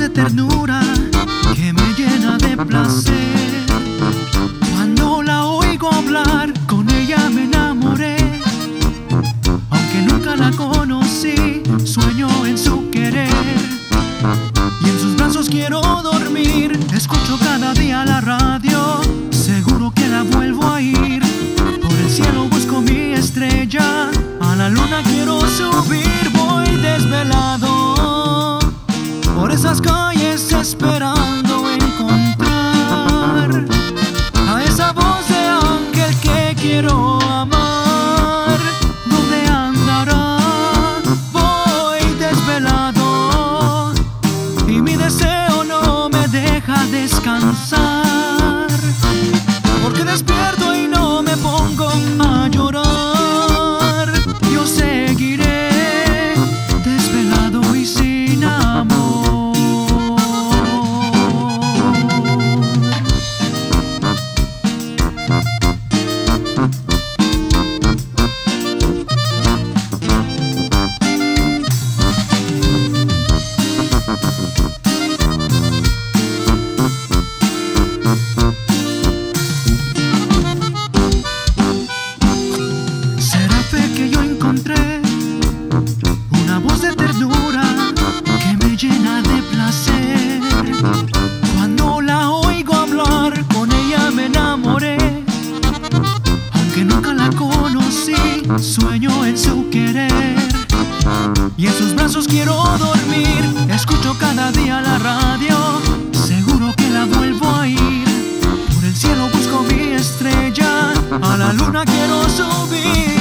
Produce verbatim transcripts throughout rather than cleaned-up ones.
de ternura que me llena de placer. Cuando la oigo hablar, con ella me enamoré. Aunque nunca la conocí, sueño en su querer. Y en sus brazos quiero dormir. Escucho cada día la radio, seguro que la vuelvo a ir. Por el cielo busco mi estrella, a la luna quiero subir. Voy desvelado por esas calles esperando encontrar a esa voz de ángel que quiero amar. ¿Dónde andará? Voy desvelado y mi deseo no me deja descansar, porque despierto y no me pongo a llorar. Yo seguiré desvelado y sin amor. Que yo encontré una voz de ternura que me llena de placer. Cuando la oigo hablar, con ella me enamoré. Aunque nunca la conocí, sueño en su querer. Y en sus brazos quiero dormir. Escucho cada día la radio, seguro que la vuelvo a ir. Por el cielo busco mi estrella, a la luna quiero subir.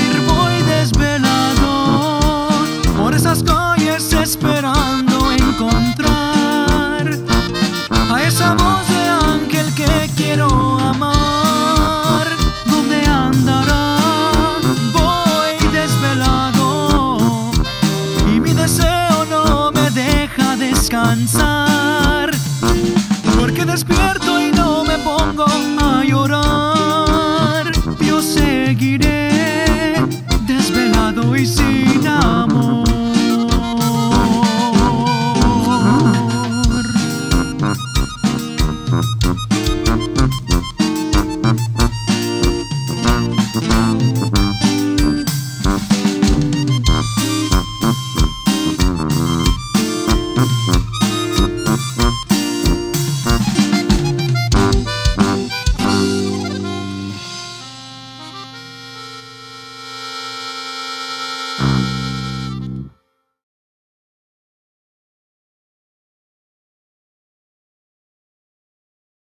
Desvelado por esas calles esperando encontrar a esa voz de ángel que quiero amar. ¿Dónde andará? Voy desvelado y mi deseo no me deja descansar, porque despierto y